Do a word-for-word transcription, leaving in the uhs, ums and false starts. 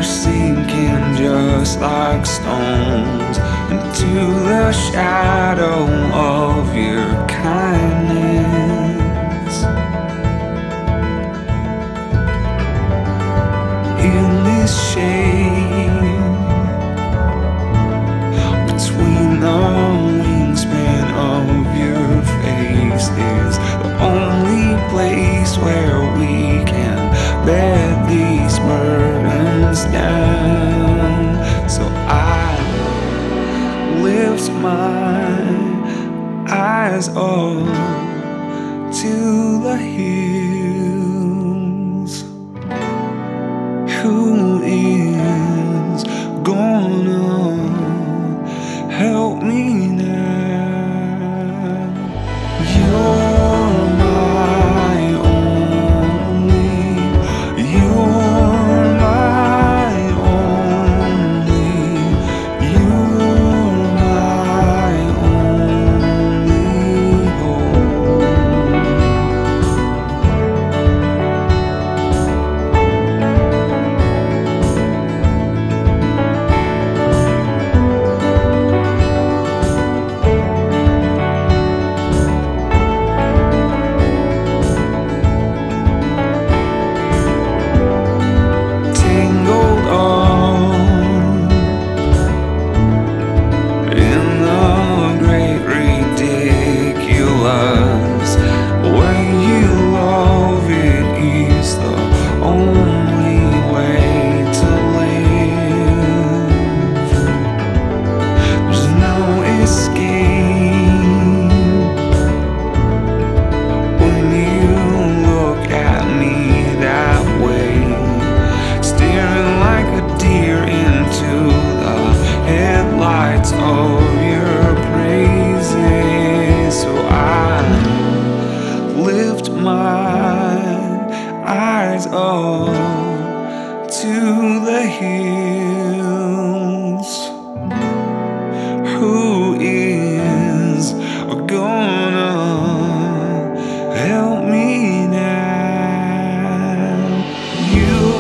sinking just like stones into the shadow of your kindness. In this shade between the wingspan of your face is the only place where we can bed these burdens down. So I lift my eyes up to the hills. Who is gonna help me now? You're my only, you're my only, you're my only hope. Tangled up in the great ridiculous way you love it is the only way to live. There's no escape when you look at me that way, staring like a deer into the headlights of your praises. So I lift my eyes up to the hills. Who is gonna help me now? You